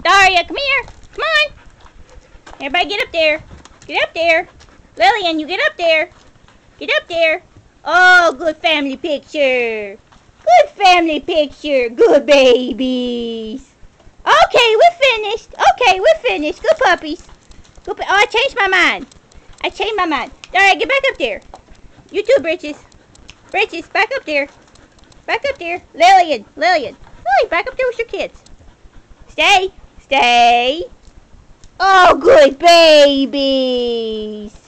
Daria, come here. Come on. Everybody get up there. Get up there. Lillian, you get up there. Get up there. Oh, good family picture. Good family picture. Good babies. Okay, we're finished. Okay, we're finished. Good puppies. Good oh, I changed my mind. I changed my mind. Daria, get back up there. You too, Britches. Britches, back up there. Back up there. Lillian, Lily, back up there with your kids. Stay. Stay. Oh, good babies.